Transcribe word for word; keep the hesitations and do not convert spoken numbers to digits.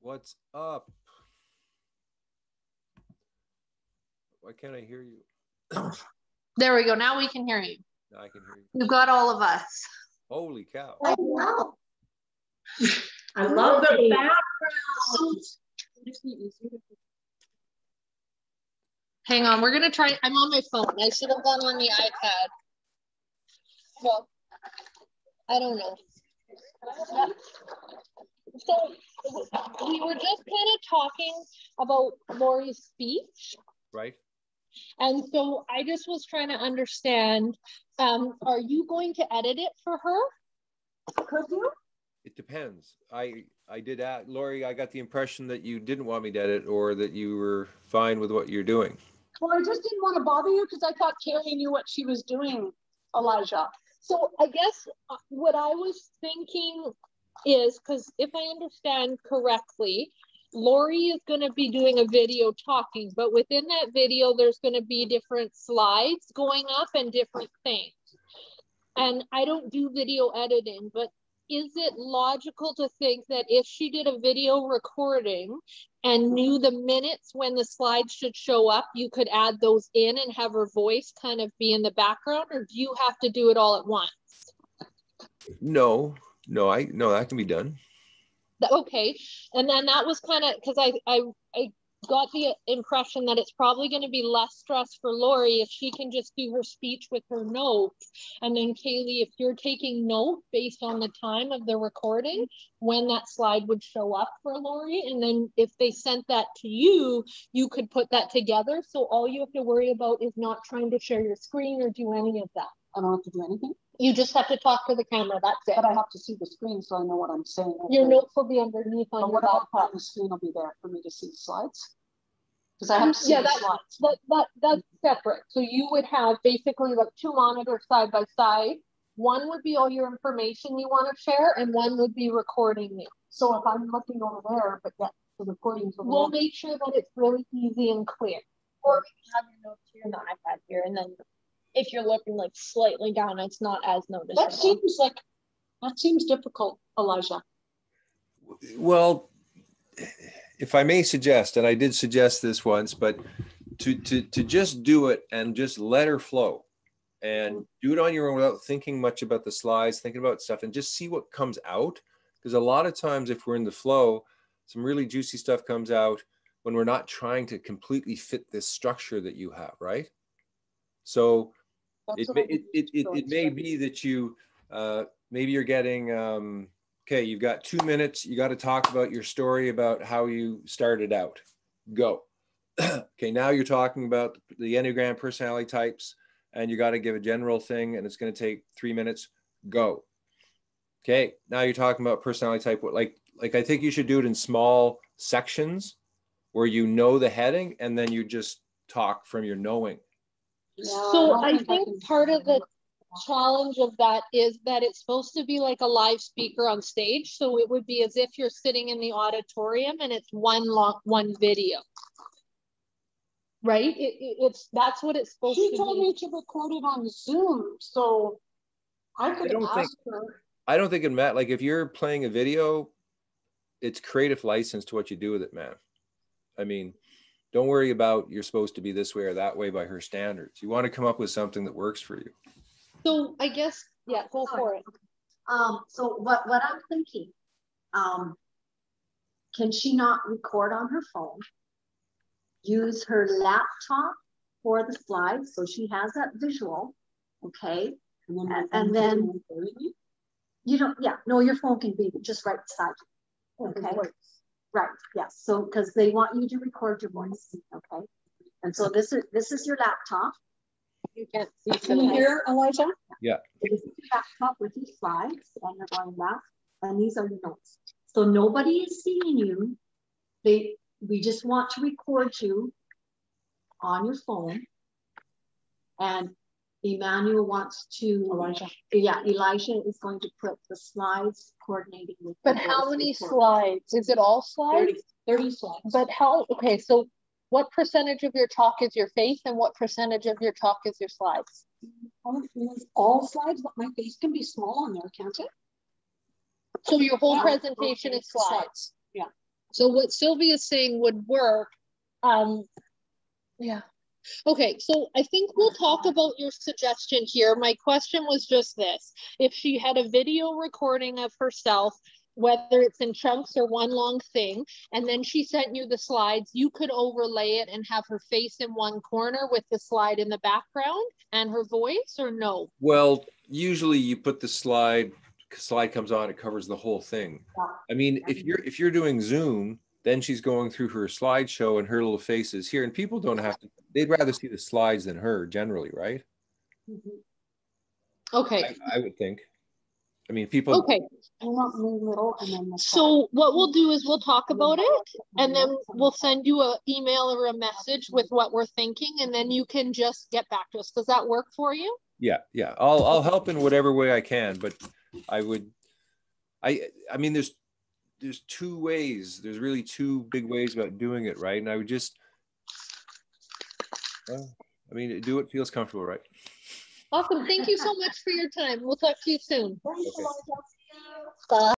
What's up? Why can't I hear you? There we go. Now we can hear you. Now I can hear you. You've got all of us. Holy cow. I know. I love the background. Hang on. We're going to try. I'm on my phone. I should have gone on the iPad. Well, I don't know. So we were just kind of talking about Laurie's speech. Right. And so I just was trying to understand, um, are you going to edit it for her? Could you? It depends. I I did ask, Laurie, I got the impression that you didn't want me to edit or that you were fine with what you're doing. Well, I just didn't want to bother you because I thought Kaylee knew what she was doing, Elijah. So I guess what I was thinking is, because if I understand correctly, Laurie is going to be doing a video talking, but within that video, there's going to be different slides going up and different things. And I don't do video editing, but is it logical to think that if she did a video recording and knew the minutes when the slides should show up, you could add those in and have her voice kind of be in the background, or do you have to do it all at once? No, no, I no, that can be done. Okay, and then that was kind of because I, I I got the impression that it's probably going to be less stress for Laurie if she can just do her speech with her notes, and then Kaylee, if you're taking note based on the time of the recording, when that slide would show up for Laurie, and then if they sent that to you, you could put that together. So all you have to worry about is not trying to share your screen or do any of that. I don't have to do anything. You just have to talk to the camera. That's it. But I have to see the screen so I know what I'm saying. Your notes will be underneath on but your what about laptop. the screen will be there for me to see the slides? Because I have to see yeah, the that, slides. That, that, that's separate. So you would have basically like two monitors side by side. One would be all your information you want to share, and one would be recording you. So if I'm looking over there, but yet the recording's over We'll there. make sure that it's really easy and clear. Or we can have your notes here on the iPad here, and then if you're looking like slightly down, it's not as noticeable. That seems like, that seems difficult, Elijah. Well, if I may suggest, and I did suggest this once, but to to to just do it and just let her flow and do it on your own without thinking much about the slides, thinking about stuff, and just see what comes out. Because a lot of times if we're in the flow, some really juicy stuff comes out when we're not trying to completely fit this structure that you have, right? So it may, it, it, it, it may be that you, uh, maybe you're getting, um, okay, you've got two minutes. You got to talk about your story about how you started out. Go. Okay, now you're talking about the Enneagram personality types, and you got to give a general thing, and it's going to take three minutes. Go. Okay, now you're talking about personality type. Like, like I think you should do it in small sections where you know the heading, and then you just talk from your knowing. So I think part of the challenge of that is that it's supposed to be like a live speaker on stage. So it would be as if you're sitting in the auditorium and it's one long, one video. Right? It, it, it's, that's what it's supposed to be. She told me to record it on Zoom. So I could ask think, her. I don't think it matters. Like if you're playing a video, it's creative license to what you do with it, man. I mean, don't worry about you're supposed to be this way or that way by her standards. You want to come up with something that works for you. So I guess, yeah, go for it. Um, so what, what I'm thinking, um, can she not record on her phone, use her laptop for the slides, so she has that visual, okay? And then, and, and then you don't, yeah, no, your phone can be just right beside you, okay? Right, yes, so because they want you to record your voice, okay? And so this is this is your laptop. You can't see. Can you hear, Elijah? Yeah. This is your laptop with your slides, and you're going back, and these are your notes. So nobody is seeing you. They, we just want to record you on your phone. And Emmanuel wants to, Elijah. Yeah, Elijah is going to put the slides coordinating with. But how many slides? Is it all slides? thirty, thirty slides. But how, okay, so what percentage of your talk is your face and what percentage of your talk is your slides? All slides, but my face can be small on there, can't it? So your whole Yeah. presentation Okay. is slides. Yeah. So what Sylvia's saying would work. Um, yeah. Okay, so I think we'll talk about your suggestion here. My question was just this. If she had a video recording of herself, whether it's in chunks or one long thing, and then she sent you the slides, you could overlay it and have her face in one corner with the slide in the background and her voice, or no? Well, usually you put the slide, slide comes on, it covers the whole thing. I mean, if you're if you're doing Zoom, then she's going through her slideshow and her little face is here, and people don't have to, they'd rather see the slides than her generally, right? Okay. I, I would think. I mean, people. Okay. I want me little and then the So what we'll do is we'll talk about it, and then we'll send you an email or a message with what we're thinking, and then you can just get back to us. Does that work for you? Yeah, yeah. I'll I'll help in whatever way I can, but I would. I I mean, there's there's two ways. There's really two big ways about doing it, right? And I would just. Well, I mean, do what feels comfortable, right? Awesome. Thank you so much for your time. We'll talk to you soon. Okay. Bye.